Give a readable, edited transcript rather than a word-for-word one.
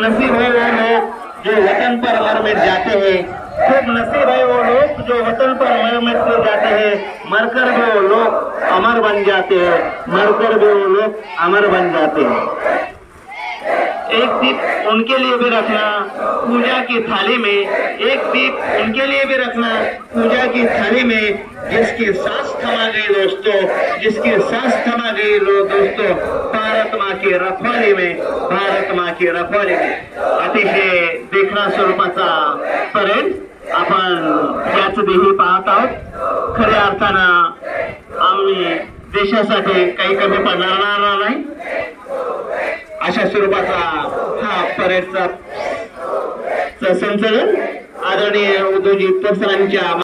नसीब है वो लोग जो वतन पर मर मिट जाते हैं, खूब नसीब है वो लोग जो वतन पर मर मिट जाते हैं। मरकर भी वो लोग अमर बन जाते हैं, मरकर भी वो लोग अमर बन जाते हैं। एक दीप उनके लिए भी रखना पूजा की थाली में, एक दीप उनके लिए भी रखना पूजा की थाली में, जिसकी सांस थमा गई दोस्तों, जिसकी सांस थमा गई दोस्तों भारत माँ की रखवाली में, भारत माँ की रखवाली में। अतिशय देखणा स्वरूपाचा परेड आपण याच देही पाहत आहोत। खऱ्या अर्थानं आम्ही देशासाठी काही कमी पडणार नाही अशा स्वरूपाचा हा परेडचा संचलन आदरणीय उद्धवजी सरांच्या